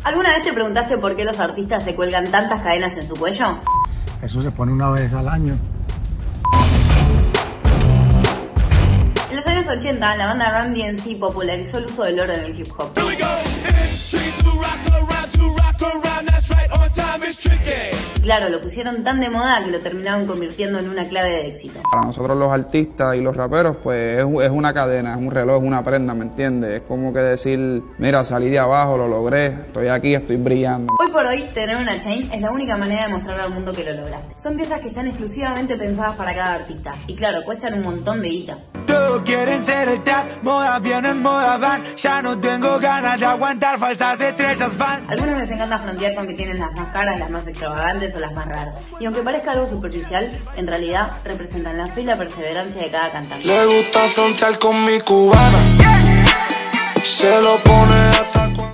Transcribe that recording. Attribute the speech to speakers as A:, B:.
A: ¿Alguna vez te preguntaste por qué los artistas se cuelgan tantas cadenas en su cuello?
B: Eso se pone una vez al año.
A: En los años 80, la banda Run DMC popularizó el uso del oro en el hip hop. Claro, lo pusieron tan de moda que lo terminaron convirtiendo en una clave de éxito.
C: Para nosotros los artistas y los raperos, pues es una cadena, es un reloj, es una prenda, ¿me entiendes? Es como que decir, mira, salí de abajo, lo logré, estoy aquí, estoy brillando.
A: Hoy por hoy, tener una chain es la única manera de mostrarle al mundo que lo lograste. Son piezas que están exclusivamente pensadas para cada artista. Y claro, cuestan un montón de guita.
D: Todos quieren ser el trap, moda vienen, moda van. Ya no tengo ganas de aguantar falsas estrellas fans.
A: Algunos les encanta frontear con que tienen las más caras, las más extravagantes o las más raras. Y aunque parezca algo superficial, en realidad representan la fe y la perseverancia de cada cantante.
D: Le gusta frontear con mi cubana. Se lo pone hasta